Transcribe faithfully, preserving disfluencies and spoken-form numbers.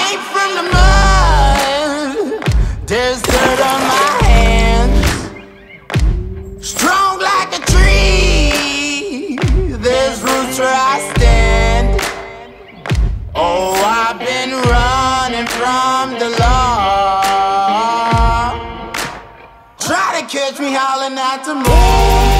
Came from the mud, there's dirt on my hands. Strong like a tree, there's roots where I stand. Oh, I've been running from the law. Try to catch me howling at the moon.